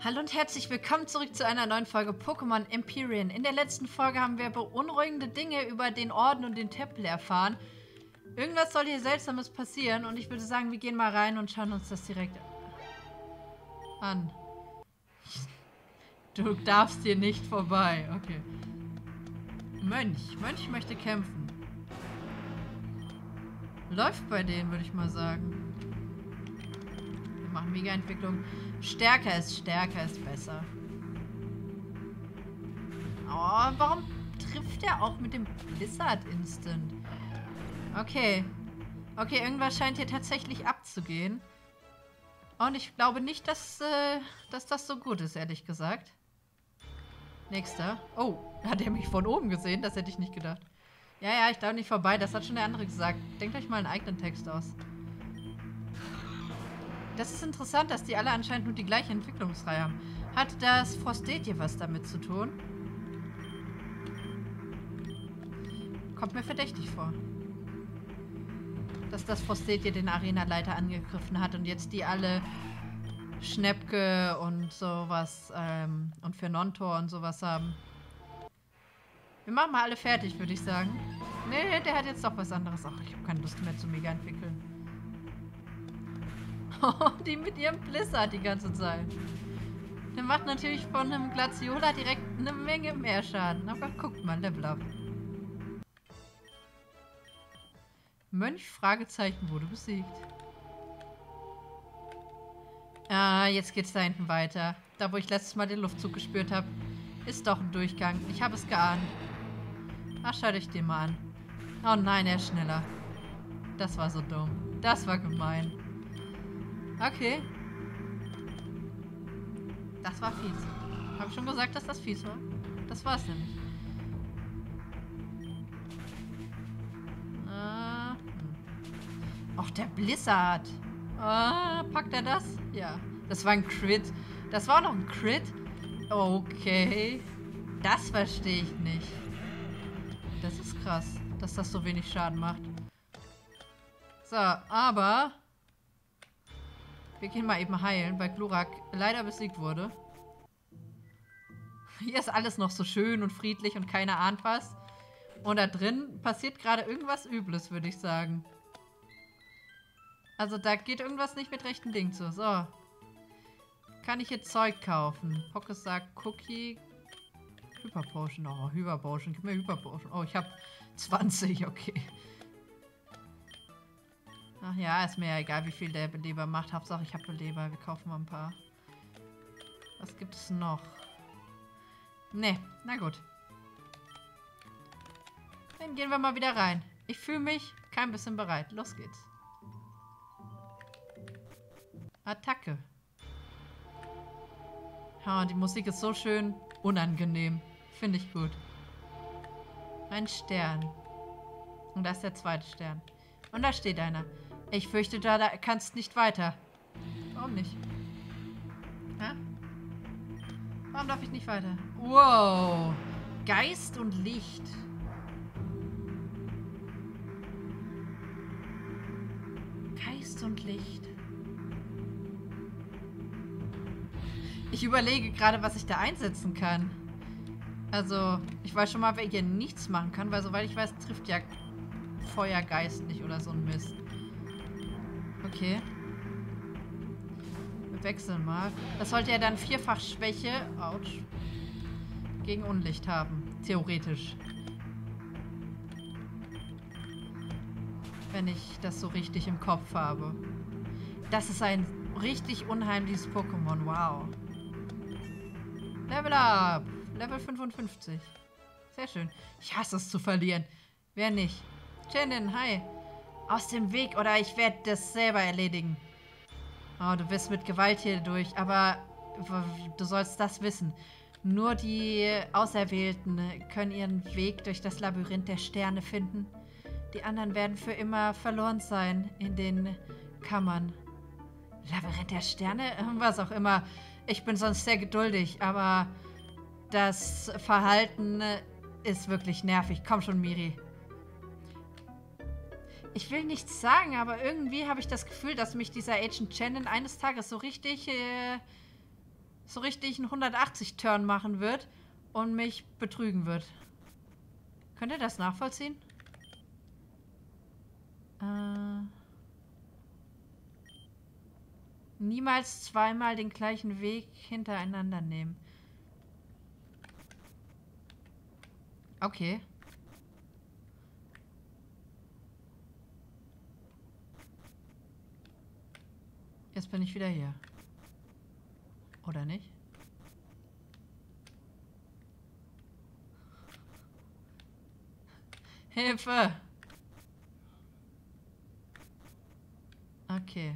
Hallo und herzlich willkommen zurück zu einer neuen Folge Pokémon Empyrean. In der letzten Folge haben wir beunruhigende Dinge über den Orden und den Tempel erfahren. Irgendwas soll hier Seltsames passieren und ich würde sagen, wir gehen mal rein und schauen uns das direkt an. Du darfst hier nicht vorbei. Okay. Mönch. Mönch möchte kämpfen. Läuft bei denen, würde ich mal sagen. Wir machen Mega-Entwicklung. Stärker ist besser. Oh, warum trifft er auch mit dem Blizzard Instant? Okay. Okay, irgendwas scheint hier tatsächlich abzugehen. Und ich glaube nicht, dass das so gut ist, ehrlich gesagt. Nächster. Oh, hat er mich von oben gesehen? Das hätte ich nicht gedacht. Ja, ich darf nicht vorbei. Das hat schon der andere gesagt. Denkt euch mal einen eigenen Text aus. Das ist interessant, dass die alle anscheinend nur die gleiche Entwicklungsreihe haben. Hat das Frostetje was damit zu tun? Kommt mir verdächtig vor. Dass das Frostetje den Arenaleiter angegriffen hat und jetzt die alle Schnäppke und sowas und Fernontor und sowas haben. Wir machen mal alle fertig, würde ich sagen. Nee, der hat jetzt doch was anderes. Ach, ich habe keine Lust mehr zu Mega entwickeln. Die mit ihrem Blizzard die ganze Zeit. Der macht natürlich von einem Glaciola direkt eine Menge mehr Schaden. Aber guckt mal, Level up. Mönch, Fragezeichen, wurde besiegt. Ah, jetzt geht's da hinten weiter. Da, wo ich letztes Mal den Luftzug gespürt habe, ist doch ein Durchgang. Ich habe es geahnt. Ach, schaut euch den mal an. Oh nein, er ist schneller. Das war so dumm. Das war gemein. Okay. Das war fies. Habe ich schon gesagt, dass das fies war? Das war es nämlich. Auch der Blizzard. Packt er das? Ja. Das war ein Crit. Das war auch noch ein Crit? Okay. Das verstehe ich nicht. Das ist krass, dass das so wenig Schaden macht. So, aber wir gehen mal eben heilen, weil Glurak leider besiegt wurde. Hier ist alles noch so schön und friedlich und keiner ahnt was. Und da drin passiert gerade irgendwas Übles, würde ich sagen. Also da geht irgendwas nicht mit rechten Dingen zu. So. Kann ich jetzt Zeug kaufen? Pockes sagt Cookie. Hyperpotion. Oh, Hyperpotion. Gib mir Hyperpotion. Oh, ich habe 20. Okay. Ach ja, ist mir ja egal, wie viel der Beleber macht. Hauptsache, ich habe Beleber. Wir kaufen mal ein paar. Was gibt es noch? Ne, na gut. Dann gehen wir mal wieder rein. Ich fühle mich kein bisschen bereit. Los geht's. Attacke. Ja, die Musik ist so schön unangenehm. Finde ich gut. Ein Stern. Und da ist der zweite Stern. Und da steht einer. Ich fürchte, da kannst nicht weiter. Warum nicht? Hä? Warum darf ich nicht weiter? Wow. Geist und Licht. Geist und Licht. Ich überlege gerade, was ich da einsetzen kann. Also, ich weiß schon mal, wer hier nichts machen kann, weil soweit ich weiß, trifft ja Feuergeist nicht oder so ein Mist. Okay. Wir wechseln mal. Das sollte ja dann vierfach Schwäche, ouch, gegen Unlicht haben. Theoretisch. Wenn ich das so richtig im Kopf habe. Das ist ein richtig unheimliches Pokémon. Wow. Level up. Level 55. Sehr schön. Ich hasse es zu verlieren. Wer nicht? Shannon, hi. Aus dem Weg oder ich werde das selber erledigen. Oh, du bist mit Gewalt hier durch, aber du sollst das wissen. Nur die Auserwählten können ihren Weg durch das Labyrinth der Sterne finden. Die anderen werden für immer verloren sein in den Kammern. Labyrinth der Sterne? Was auch immer. Ich bin sonst sehr geduldig, aber das Verhalten ist wirklich nervig. Komm schon, Miri. Ich will nichts sagen, aber irgendwie habe ich das Gefühl, dass mich dieser Agent Shannon eines Tages so richtig so richtig einen 180-Turn machen wird und mich betrügen wird. Könnt ihr das nachvollziehen? Niemals zweimal den gleichen Weg hintereinander nehmen. Okay. Jetzt bin ich wieder hier. Oder nicht? Hilfe! Okay.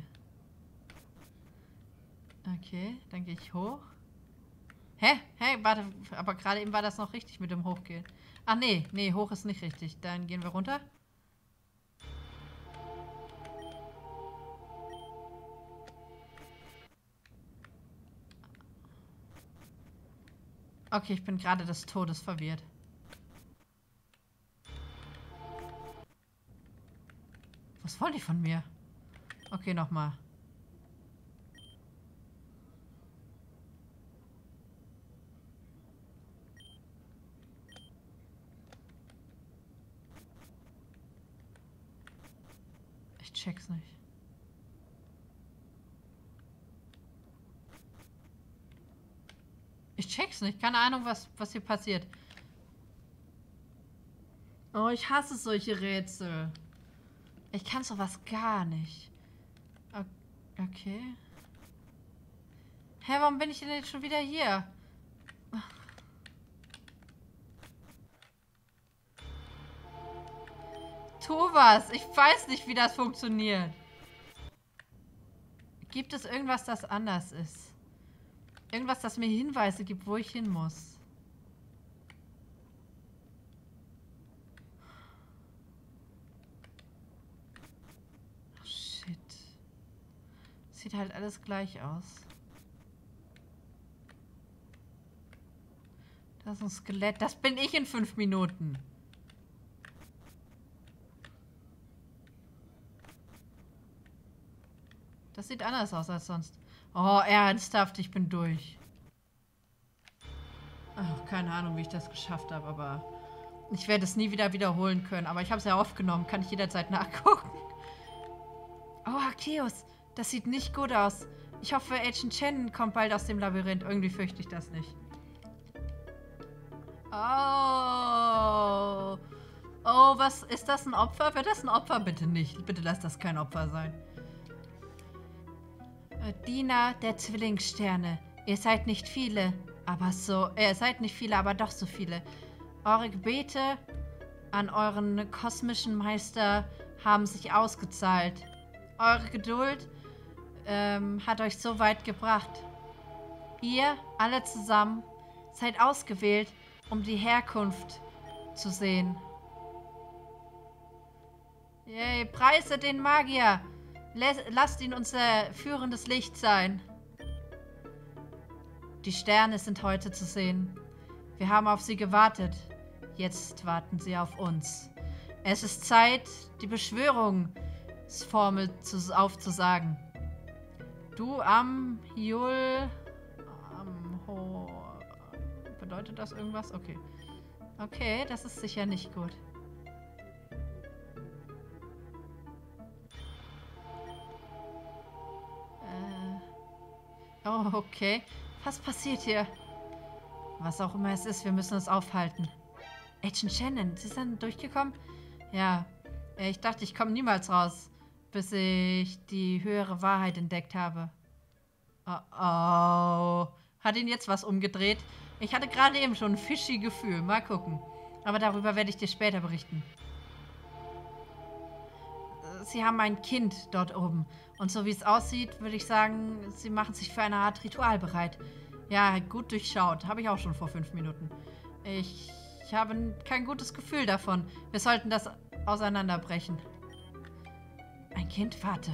Okay, dann gehe ich hoch. Hä? Hä? Warte, aber gerade eben war das noch richtig mit dem Hochgehen. Ach nee, nee, hoch ist nicht richtig. Dann gehen wir runter. Okay, ich bin gerade des Todes verwirrt. Was wollen die von mir? Okay, nochmal. Ich check's nicht. Ich check's nicht. Keine Ahnung, was hier passiert. Oh, ich hasse solche Rätsel. Ich kann sowas gar nicht. Okay. Hä, warum bin ich denn jetzt schon wieder hier? Tu was. Ich weiß nicht, wie das funktioniert. Gibt es irgendwas, das anders ist? Irgendwas, das mir Hinweise gibt, wo ich hin muss? Oh, shit. Sieht halt alles gleich aus. Das ist ein Skelett. Das bin ich in 5 Minuten. Das sieht anders aus als sonst. Oh, ernsthaft, ich bin durch. Ach, keine Ahnung, wie ich das geschafft habe, aber ich werde es nie wieder wiederholen können. Aber ich habe es ja aufgenommen, kann ich jederzeit nachgucken. Oh, Arceus, das sieht nicht gut aus. Ich hoffe, Agent Chen kommt bald aus dem Labyrinth. Irgendwie fürchte ich das nicht. Oh. Oh, was? Ist das ein Opfer? Wird das ein Opfer? Bitte nicht. Bitte lass das kein Opfer sein. Diener der Zwillingssterne. Ihr seid nicht viele, aber doch so viele. Eure Gebete an euren kosmischen Meister haben sich ausgezahlt. Eure Geduld hat euch so weit gebracht. Ihr, alle zusammen, seid ausgewählt, um die Herkunft zu sehen. Yay, preise den Magier! Lasst ihn unser führendes Licht sein. Die Sterne sind heute zu sehen. Wir haben auf sie gewartet. Jetzt warten sie auf uns. Es ist Zeit, die Beschwörungsformel aufzusagen. Du am Hiul... Bedeutet das irgendwas? Okay. Okay, das ist sicher nicht gut. Oh, okay. Was passiert hier? Was auch immer es ist, wir müssen es aufhalten. Agent Shannon, Sie sind durchgekommen? Ja. Ich dachte, ich komme niemals raus, bis ich die höhere Wahrheit entdeckt habe. Oh, oh. Hat ihn jetzt was umgedreht? Ich hatte gerade eben schon ein fishy Gefühl. Mal gucken. Aber darüber werde ich dir später berichten. Sie haben ein Kind dort oben. Und so wie es aussieht, würde ich sagen, Sie machen sich für eine Art Ritual bereit. Ja, gut durchschaut. Habe ich auch schon vor 5 Minuten. Ich habe kein gutes Gefühl davon. Wir sollten das auseinanderbrechen. Ein Kind? Warte.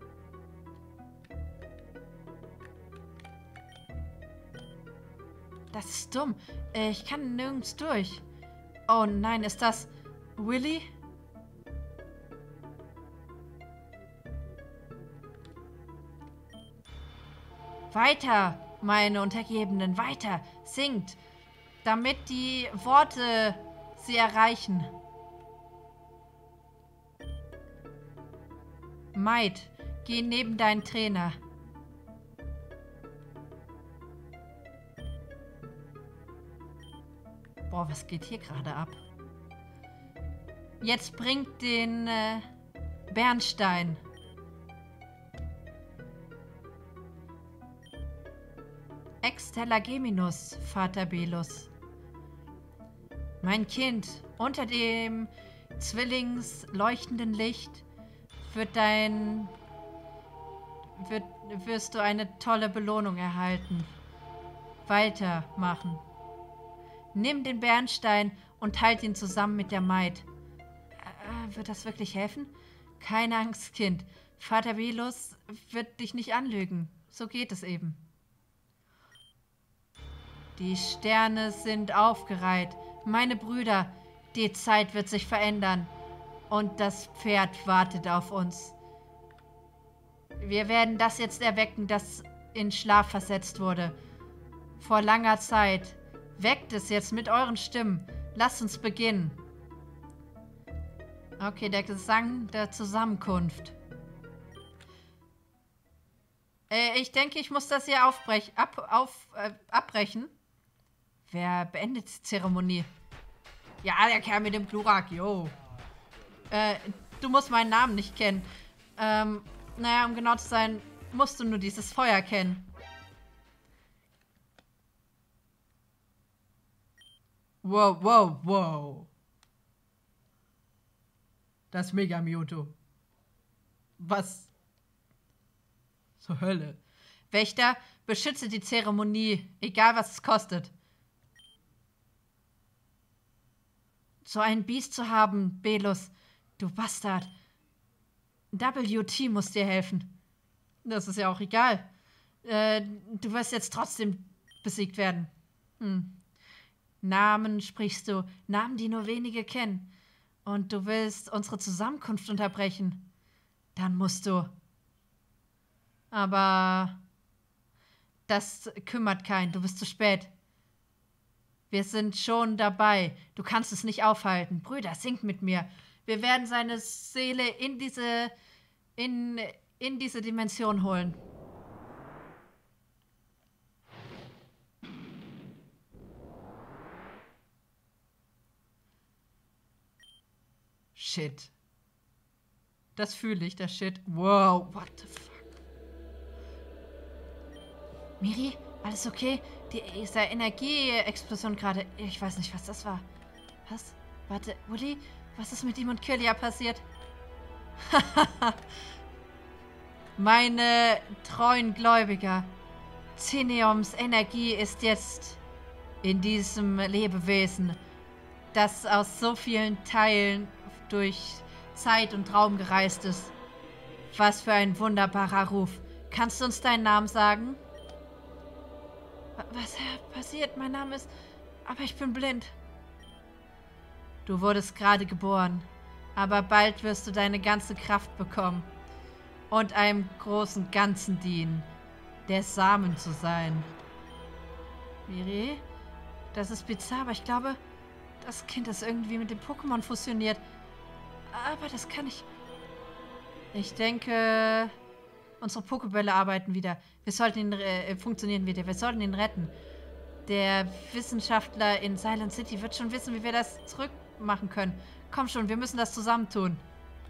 Das ist dumm. Ich kann nirgends durch. Oh nein, ist das Willy? Weiter! meine Untergebenen, weiter, singt, damit die Worte sie erreichen. Maid, geh neben deinen Trainer. Boah, was geht hier gerade ab? Jetzt bringt den Bernstein. Extella Geminus, Vater Belus. Mein Kind, unter dem zwillingsleuchtenden Licht wirst du eine tolle Belohnung erhalten. Weitermachen. Nimm den Bernstein und halt ihn zusammen mit der Maid. Wird das wirklich helfen? Keine Angst, Kind. Vater Belus wird dich nicht anlügen. So geht es eben. Die Sterne sind aufgereiht. Meine Brüder, die Zeit wird sich verändern. Und das Pferd wartet auf uns. Wir werden das jetzt erwecken, das in Schlaf versetzt wurde. Vor langer Zeit. Weckt es jetzt mit euren Stimmen. Lasst uns beginnen. Okay, der Gesang der Zusammenkunft. Ich denke, ich muss das hier abbrechen. Wer beendet die Zeremonie? Ja, der Kerl mit dem Glurak, yo. Du musst meinen Namen nicht kennen. Naja, um genau zu sein, musst du nur dieses Feuer kennen. Wow, wow, wow. Das Mega Mewtwo. Was zur Hölle? Wächter, beschütze die Zeremonie, egal was es kostet. So einen Biest zu haben, Belus, du Bastard. WT muss dir helfen. Das ist ja auch egal. Du wirst jetzt trotzdem besiegt werden. Namen sprichst du, Namen, die nur wenige kennen. Und du willst unsere Zusammenkunft unterbrechen. Dann musst du. Aber das kümmert keinen, du bist zu spät. Wir sind schon dabei. Du kannst es nicht aufhalten. Brüder, singt mit mir. Wir werden seine Seele in diese Dimension holen. Shit. Das fühle ich, das Shit. Wow, what the fuck? Miri, alles okay? Diese Energieexplosion gerade. Ich weiß nicht, was das war. Was? Warte, Woody? Was ist mit ihm und Kirlia passiert? Meine treuen Gläubiger. Cineums Energie ist jetzt in diesem Lebewesen, das aus so vielen Teilen durch Zeit und Raum gereist ist. Was für ein wunderbarer Ruf. Kannst du uns deinen Namen sagen? Was passiert? Mein Name ist... Aber ich bin blind. Du wurdest gerade geboren. Aber bald wirst du deine ganze Kraft bekommen. Und einem großen Ganzen dienen. Der Samen zu sein. Miri? Das ist bizarr, aber ich glaube, das Kind ist irgendwie mit dem Pokémon fusioniert. Aber das kann ich... Ich denke... Unsere Pokébälle arbeiten wieder. Wir sollten ihn... funktionieren wieder. Wir sollten ihn retten. Der Wissenschaftler in Silent City wird schon wissen, wie wir das zurückmachen können. Komm schon, wir müssen das zusammentun.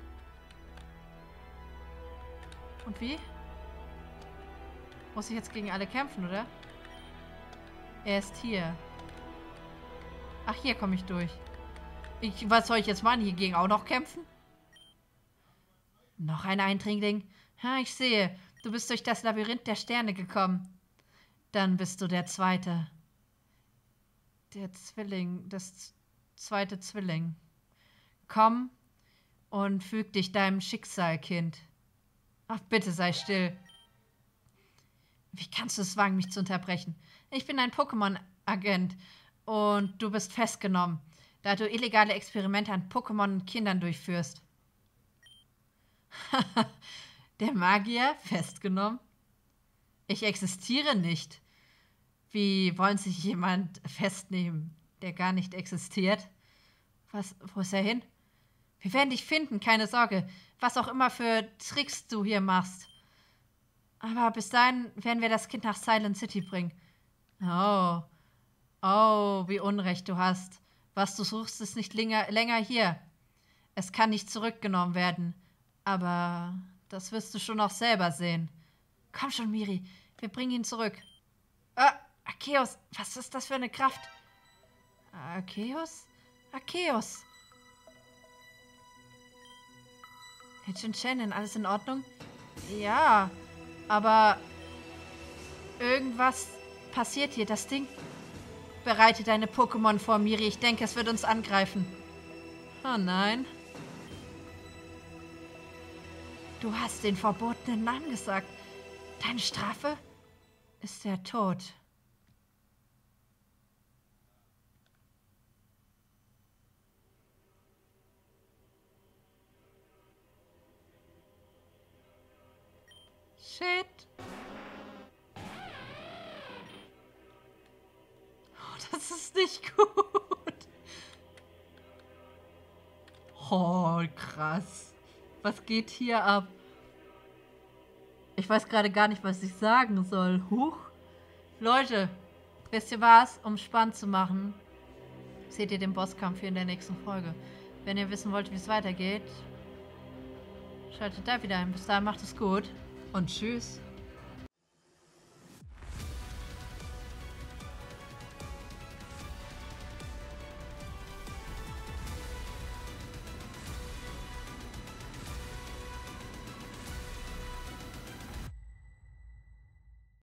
Und wie? Muss ich jetzt gegen alle kämpfen, oder? Er ist hier. Ach, hier komme ich durch. Was soll ich jetzt machen? Hier gegen auch noch kämpfen? Noch ein Eindringling? Ha, ich sehe. Du bist durch das Labyrinth der Sterne gekommen. Dann bist du der Zweite. Der Zwilling. Das zweite Zwilling. Komm und füg dich deinem Schicksal, Kind. Ach, bitte sei still. Wie kannst du es wagen, mich zu unterbrechen? Ich bin ein Pokémon-Agent und du bist festgenommen, da du illegale Experimente an Pokémon und Kindern durchführst. Der Magier? Festgenommen? Ich existiere nicht. Wie wollen sich jemand festnehmen, der gar nicht existiert? Wo ist er hin? Wir werden dich finden, keine Sorge. Was auch immer für Tricks du hier machst. Aber bis dahin werden wir das Kind nach Silent City bringen. Oh. Oh, wie Unrecht du hast. Was du suchst, ist nicht länger hier. Es kann nicht zurückgenommen werden. Aber das wirst du schon auch selber sehen. Komm schon, Miri. Wir bringen ihn zurück. Arceus, was ist das für eine Kraft? Arceus? Arceus! Agent Shannon, alles in Ordnung? Ja, aber irgendwas passiert hier. Das Ding bereitet deine Pokémon vor, Miri. Ich denke, es wird uns angreifen. Oh nein. Du hast den verbotenen Namen gesagt. Deine Strafe ist der Tod. Shit. Oh, das ist nicht gut. Oh, krass. Was geht hier ab? Ich weiß gerade gar nicht, was ich sagen soll. Huch. Leute, wisst ihr was? Um es spannend zu machen, seht ihr den Bosskampf hier in der nächsten Folge. Wenn ihr wissen wollt, wie es weitergeht, schaltet da wieder ein. Bis dahin macht es gut und tschüss.